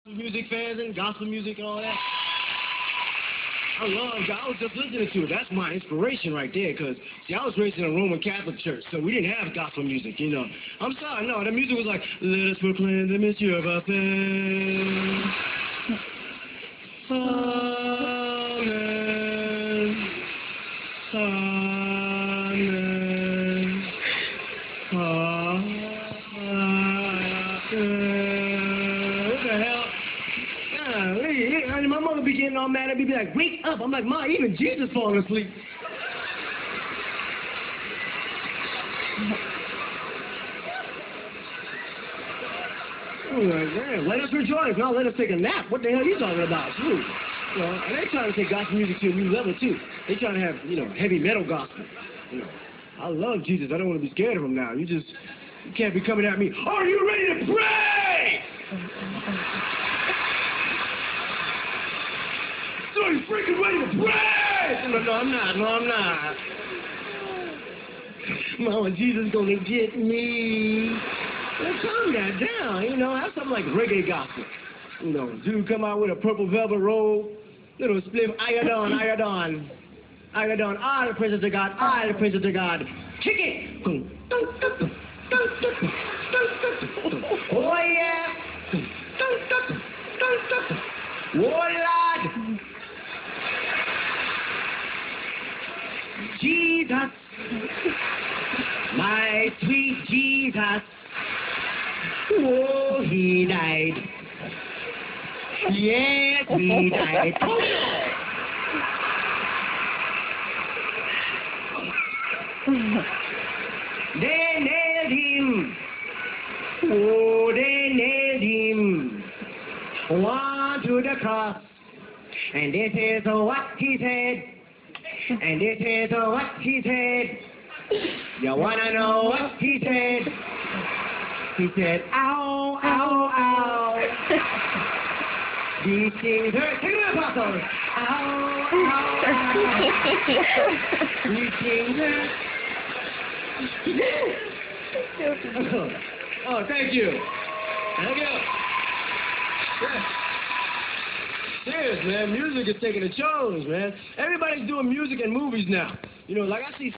Music fans and gospel music and all that. I was just listening to it. That's my inspiration right there, because, see, I was raised in a Roman Catholic church, so we didn't have gospel music, you know. I'm sorry, no, the music was like, let us proclaim the mystery of our faith. Amen. Amen. Amen. What the hell? My mother be getting all mad at me, be like, wake up. I'm like, Ma, even Jesus falling asleep. I'm like, man, let us rejoice. Now let us take a nap. What the hell are you talking about? Too? You know, and they're trying to take gospel music to a new level, too. They're trying to have, you know, heavy metal gospel. You know, I love Jesus. I don't want to be scared of him now. You can't be coming at me. Are you ready to pray? So you freaking ready to pray? No, I'm not. No, I'm not. Mama, Jesus gonna get me. Well, calm that down. You know, have something like reggae gospel. You know, dude come out with a purple velvet robe, little split, iodon. I the presence of God. I the presence of God. Kick it. Oh yeah. Oh Lord. Jesus, my sweet Jesus, oh, he died. Yes, he died. They nailed him. Oh, they nailed him. One to the cross. And this is what he said. And this is what he said. You wanna know what he said? He said, ow, ow, ow. These things hurt. Take it up, Apostle. Ow, ow, ow. These things hurt. Oh, thank you. Thank you. Yeah. Serious, man. Music is taking the chose, man. Everybody's doing music and movies now. You know, like I see